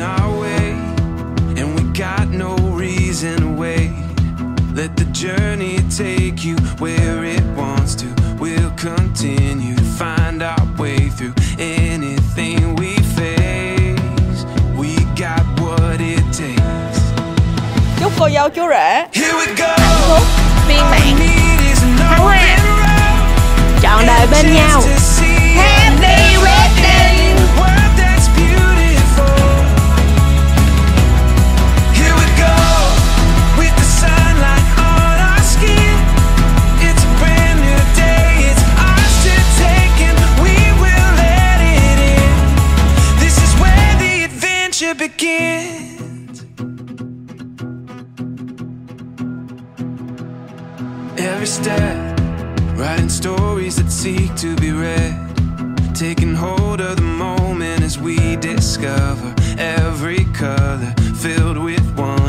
our way, and we got no reason to wait. Let the journey take you where it wants to. We'll continue to find our way through anything we face. We got what it takes. Chúc cô dâu chú rể Here we go. viên mãn, thăng hoa, trọn đời bên nhau. Happy wedding. Begins. Every step, writing stories that seek to be read, taking hold of the moment as we discover every color filled with one.